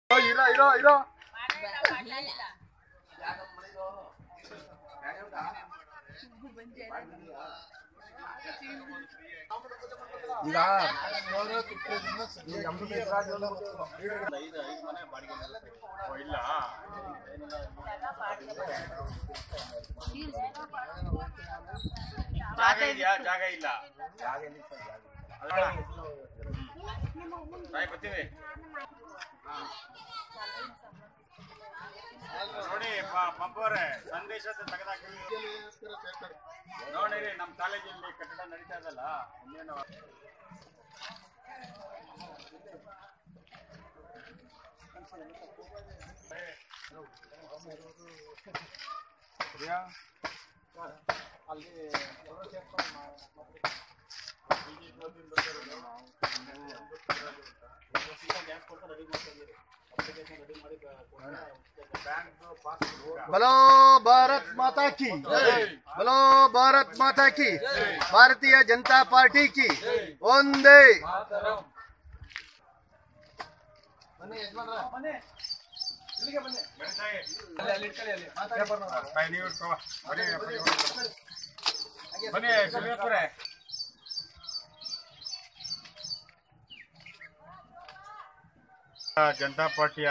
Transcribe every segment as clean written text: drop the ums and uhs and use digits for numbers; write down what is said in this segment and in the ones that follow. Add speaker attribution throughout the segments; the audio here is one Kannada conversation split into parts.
Speaker 1: ಜಾಗ ಇಲ್ಲ ಬರ್ತೀವಿ ನೋಡಿ ಪಂಪವ್ರೆ ಸಂದೇಶ ತೆಗೆದಾಕಿ ನೋಡಿರಿ ನಮ್ಮ ಕಾಲೇಜಲ್ಲಿ ಕಟ್ಟಡ ನಡೀತಾ ಇದಲ್ಲ ಇನ್ನೇನು ಅಲ್ಲಿ
Speaker 2: बोलो भारत माता की, बोलो भारत माता की, भारतीय जनता पार्टी की वंदे।
Speaker 1: ಜನತಾ ಪಾರ್ಟಿಯ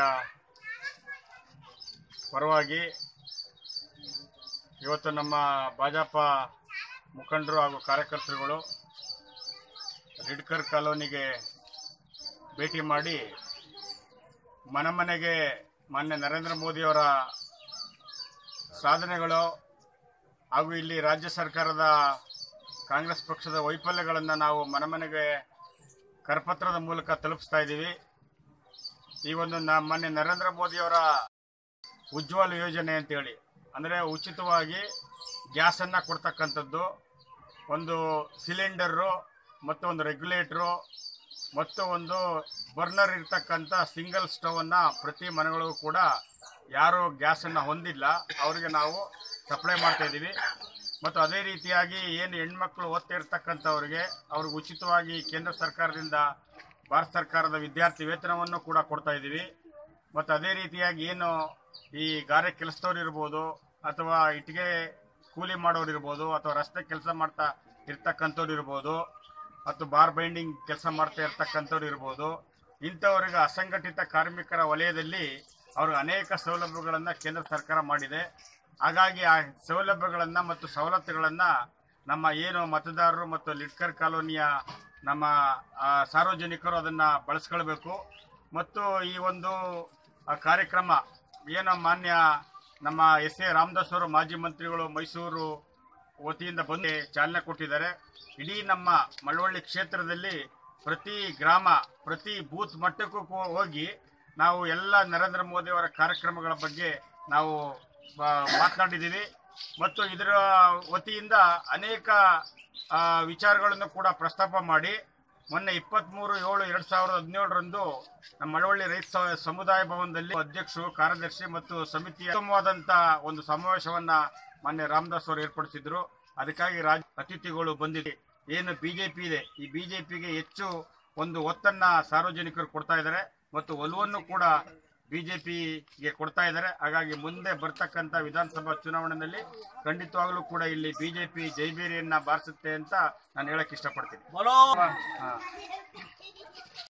Speaker 1: ಪರವಾಗಿ ಇವತ್ತು ನಮ್ಮ ಭಾಜಪ ಮುಖಂಡರು ಹಾಗೂ ಕಾರ್ಯಕರ್ತರುಗಳು ಲಿಡ್ಕರ್ ಕಾಲೋನಿಗೆ ಭೇಟಿ ಮಾಡಿ ಮನೆಗೆ ಮಾನ್ಯ ನರೇಂದ್ರ ಮೋದಿಯವರ ಸಾಧನೆಗಳು ಹಾಗೂ ಇಲ್ಲಿ ರಾಜ್ಯ ಸರ್ಕಾರದ ಕಾಂಗ್ರೆಸ್ ಪಕ್ಷದ ವೈಫಲ್ಯಗಳನ್ನು ನಾವು ಮನೆಗೆ ಕರಪತ್ರದ ಮೂಲಕ ತಲುಪಿಸ್ತಾ ಇದ್ದೀವಿ। ಈ ಒಂದು ಮಾನ್ಯ ನರೇಂದ್ರ ಮೋದಿಯವರ ಉಜ್ವಲ ಯೋಜನೆ ಅಂತೇಳಿ ಅಂದರೆ ಉಚಿತವಾಗಿ ಗ್ಯಾಸನ್ನು ಕೊಡ್ತಕ್ಕಂಥದ್ದು, ಒಂದು ಸಿಲಿಂಡರು ಮತ್ತು ಒಂದು ರೆಗ್ಯುಲೇಟ್ರು ಮತ್ತು ಒಂದು ಬರ್ನರ್ ಇರ್ತಕ್ಕಂಥ ಸಿಂಗಲ್ ಸ್ಟವನ್ನು ಪ್ರತಿ ಮನೆಗಳಿಗೂ ಕೂಡ ಯಾರು ಗ್ಯಾಸನ್ನು ಹೊಂದಿಲ್ಲ ಅವರಿಗೆ ನಾವು ಸಪ್ಲೈ ಮಾಡ್ತಾಯಿದ್ದೀವಿ। ಮತ್ತು ಅದೇ ರೀತಿಯಾಗಿ ಏನು ಹೆಣ್ಮಕ್ಳು ಓದ್ತಿರ್ತಕ್ಕಂಥವ್ರಿಗೆ ಅವ್ರಿಗೆ ಉಚಿತವಾಗಿ ಕೇಂದ್ರ ಸರ್ಕಾರದಿಂದ ಭಾರತ ಸರ್ಕಾರದ ವಿದ್ಯಾರ್ಥಿ ವೇತನವನ್ನು ಕೂಡ ಕೊಡ್ತಾ ಇದ್ದೀವಿ। ಮತ್ತು ಅದೇ ರೀತಿಯಾಗಿ ಏನು ಈ ಗಾರೆ ಕೆಲಸದವ್ರು ಇರ್ಬೋದು ಅಥವಾ ಇಟ್ಟಿಗೆ ಕೂಲಿ ಮಾಡೋರು ಇರ್ಬೋದು ಅಥವಾ ರಸ್ತೆ ಕೆಲಸ ಮಾಡ್ತಾ ಇರ್ತಕ್ಕಂಥವ್ರು ಇರ್ಬೋದು ಮತ್ತು ಬಾರ್ ಬೈಂಡಿಂಗ್ ಕೆಲಸ ಮಾಡ್ತಾ ಇರ್ತಕ್ಕಂಥವ್ರು ಇರ್ಬೋದು, ಇಂಥವ್ರಿಗೆ ಅಸಂಘಟಿತ ಕಾರ್ಮಿಕರ ವಲಯದಲ್ಲಿ ಅವ್ರಿಗೆ ಅನೇಕ ಸೌಲಭ್ಯಗಳನ್ನು ಕೇಂದ್ರ ಸರ್ಕಾರ ಮಾಡಿದೆ। ಹಾಗಾಗಿ ಆ ಸೌಲಭ್ಯಗಳನ್ನು ಮತ್ತು ಸವಲತ್ತುಗಳನ್ನು ನಮ್ಮ ಏನು ಮತದಾರರು ಮತ್ತು ಲಿಡ್ಕರ್ ಕಾಲೋನಿಯ ನಮ್ಮ ಸಾರ್ವಜನಿಕರು ಅದನ್ನು ಬಳಸ್ಕೊಳ್ಬೇಕು। ಮತ್ತು ಈ ಒಂದು ಕಾರ್ಯಕ್ರಮ ಏನು ಮಾನ್ಯ ನಮ್ಮ ಎಸ್.ಎ. ರಾಮದಾಸ್ ಅವರು ಮಾಜಿ ಮಂತ್ರಿಗಳು ಮೈಸೂರು ವತಿಯಿಂದ ಬಂದು ಚಾಲನೆ ಕೊಟ್ಟಿದ್ದಾರೆ। ಇಡೀ ನಮ್ಮ ಮಳವಳ್ಳಿ ಕ್ಷೇತ್ರದಲ್ಲಿ ಪ್ರತಿ ಗ್ರಾಮ ಪ್ರತಿ ಬೂತ್ ಮಟ್ಟಕ್ಕೂ ಹೋಗಿ ನಾವು ಎಲ್ಲ ನರೇಂದ್ರ ಮೋದಿಯವರ ಕಾರ್ಯಕ್ರಮಗಳ ಬಗ್ಗೆ ನಾವು ಮಾತನಾಡಿದ್ದೀವಿ। ಮತ್ತು ಇದರ ವತಿಯಿಂದ ಅನೇಕ ವಿಚಾರಗಳನ್ನು ಕೂಡ ಪ್ರಸ್ತಾಪ ಮಾಡಿ ಮೊನ್ನೆ 23/7/2017 ನಮ್ಮ ಮಳವಳ್ಳಿ ರೈತ ಸಮುದಾಯ ಭವನದಲ್ಲಿ ಅಧ್ಯಕ್ಷರು ಕಾರ್ಯದರ್ಶಿ ಮತ್ತು ಸಮಿತಿಯ ಉತ್ತಮವಾದಂಥ ಒಂದು ಸಮಾವೇಶವನ್ನು ಮಾನ್ಯ ರಾಮದಾಸ್ ಅವರು ಏರ್ಪಡಿಸಿದ್ರು। ಅದಕ್ಕಾಗಿ ಅತಿಥಿಗಳು ಬಂದಿದೆ। ಏನು ಬಿಜೆಪಿ ಇದೆ ಈ ಬಿಜೆಪಿಗೆ ಹೆಚ್ಚು ಒಂದು ಒತ್ತನ್ನು ಸಾರ್ವಜನಿಕರು ಕೊಡ್ತಾ ಇದ್ದಾರೆ ಮತ್ತು ಒಲವನ್ನು ಕೂಡ ಬಿಜೆಪಿಗೆ ಕೊಡ್ತಾ ಇದ್ದಾರೆ। ಹಾಗಾಗಿ ಮುಂದೆ ಬರ್ತಕ್ಕಂಥ ವಿಧಾನಸಭಾ ಚುನಾವಣೆಯಲ್ಲಿ ಖಂಡಿತವಾಗ್ಲೂ ಕೂಡ ಇಲ್ಲಿ ಬಿಜೆಪಿ ಜೈಬೇರಿಯನ್ನ ಬಾರಿಸುತ್ತೆ ಅಂತ ನಾನು ಹೇಳಕ್ ಇಷ್ಟಪಡ್ತೀನಿ।